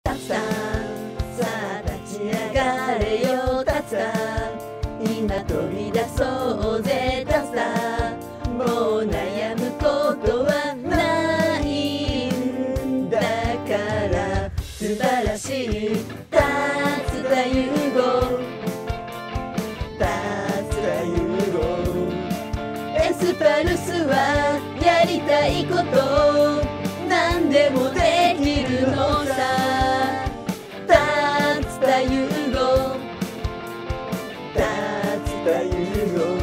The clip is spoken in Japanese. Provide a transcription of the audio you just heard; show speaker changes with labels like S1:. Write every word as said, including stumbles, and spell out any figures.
S1: たくさんさあ立ち上がれよたくさん今飛び出そうぜたくさんもう悩むことはないんだから素晴らしい立田悠悟立田悠悟エスパルスはやりたいことなんでもできるのさ立田悠悟立田悠悟